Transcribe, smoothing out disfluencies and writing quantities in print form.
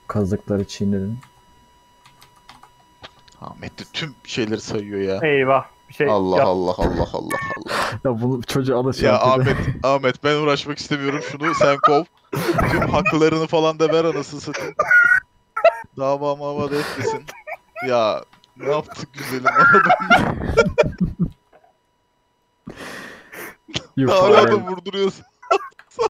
Kazıkları çiğnedin. Ahmet de tüm şeyleri sayıyor ya. Eyvah. Bir şey Allah yap. Allah Allah Allah Allah. Ya bunu çocuğa Ya alışıyor. Ahmet ben uğraşmak istemiyorum, şunu sen kov. Tüm haklarını falan da ver anasını satayım. Dava mava da etmesin. Ya ne yaptık güzelim arada. You Hala da fired. vurduruyorsun.